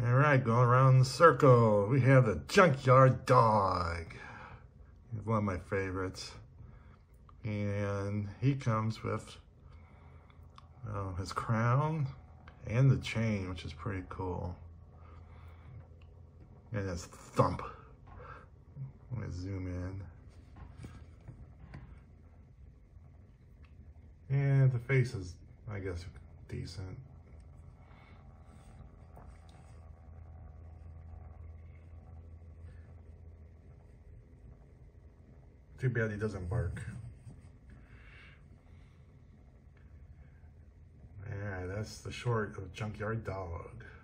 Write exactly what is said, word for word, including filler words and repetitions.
All right, going around the circle, we have the Junkyard Dog. He's one of my favorites. And he comes with uh, his crown and the chain, which is pretty cool. And his thump. Let me zoom in. And the face is, I guess, decent. Too bad he doesn't bark. Yeah, that's the short of Junkyard Dog.